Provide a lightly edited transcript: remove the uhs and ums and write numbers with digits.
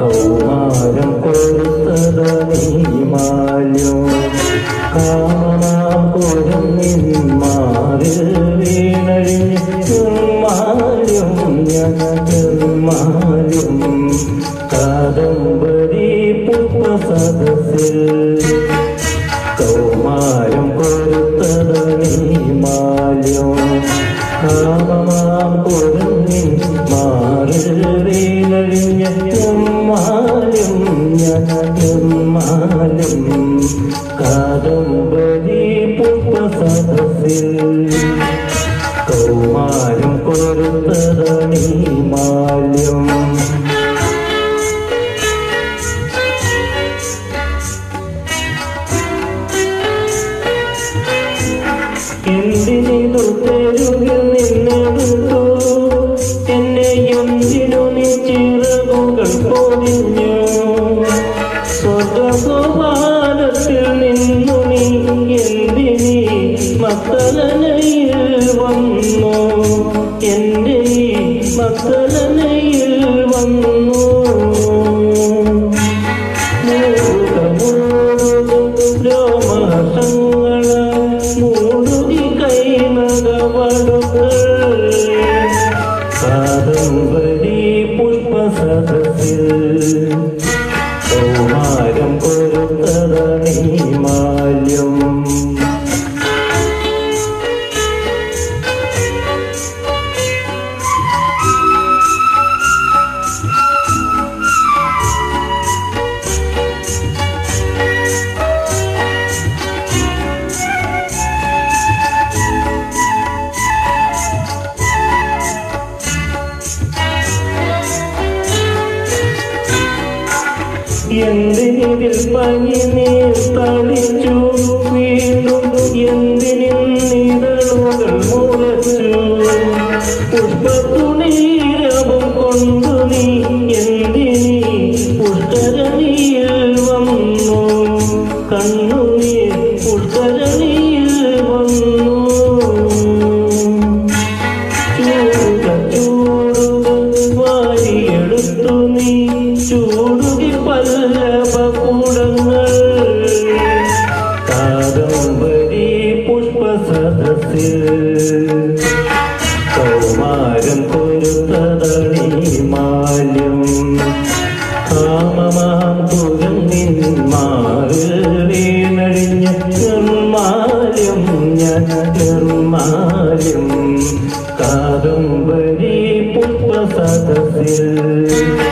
കൗമാരം കൊടുത്തതീമാല്യം കാമനാപുരം നിന്മാറിൽ വീണഴിഞ്ഞുമാല്യം ഞമാല്യം കാദംബരി പുഷ്പസദസ്സിൽ കൗമാരം കൊടുത്തതീമാല്യം കാമനാപുരം നിന്മാറിൽ വീണഴിഞ്ഞുമാല്യം ഞമാല്യം കാദംബരി പുഷ്പസദസ്സിൽ കൗമാരം കൊടുത്തതീമാല്യം എന്തിനിതു തെരുവിൽ നിന്നെടുത്തു എന്നെ എന്തിനു നീ ചിറകുകൾ പൊതിഞ്ഞു സ്വർഗഗോപാലത്തിൽ നിന്നു നീ എന്തിനീ മക്കളനയിൽ വന്നു എന്റെ മക്കളനയിൽ വന്നു രോമഹർഷങ്ങള മൂടുകി കൈനകവടുകൾ കാദംബരി പുഷ്പസദസ്സിൽ കൗമാരം കൊടുത്തതീമാല്യം എന്തിനിതിൽ പനി നീ തളിച്ചു വീണ്ടും എന്തിനും നിഴലുകൾ മുളച്ചു പുഷ്പത്തുണീരവും കൊണ്ടു നീ എന്തിനീ പുഷ്കരണിയിൽ വന്നു കണ്ണുനീർ പുഷ്കരണിയിൽ വന്നു വാരിയെടുത്തു നീ ചൂടുകി പല്ലവകൂടങ്ങൾ കാദംബരി പുഷ്പസദസ്സിൽ കൗമാരം കൊടുത്തതീമാല്യം കാമമാം കുരങ്ങിന്മാരിൽ വീണഴിഞ്ഞ നിർമാല്യം നിർമാല്യം കാദംബരി പുഷ്പസദസ്സിൽ